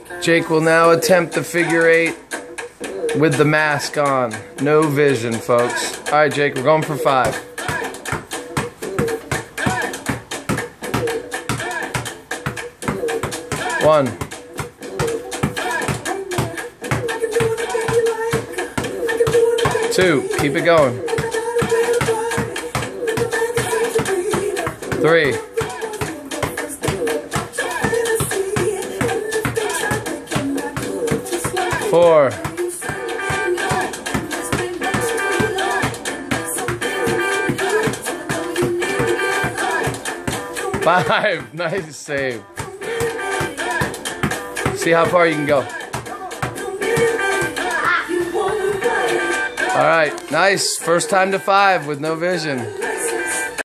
Jake will now attempt the figure 8 with the mask on. No vision, folks. All right, Jake, we're going for 5. 1. 2. Keep it going. 3. 4. 5. Nice save. See how far you can go. All right, nice. First time to 5 with no vision.